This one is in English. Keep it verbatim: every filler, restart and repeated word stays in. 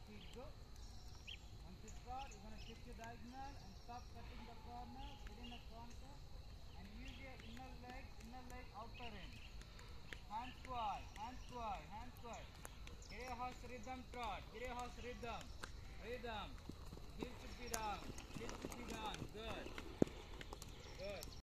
feet, go. Once you start, you're going to shift your diagonal and stop cutting the corner, put in a contour and use your inner leg, inner leg outer end. Hand squat, hand squat, hand squat. Get your horse rhythm trot, get your horse rhythm, rhythm. Heel should be down, heel should be down, good, good.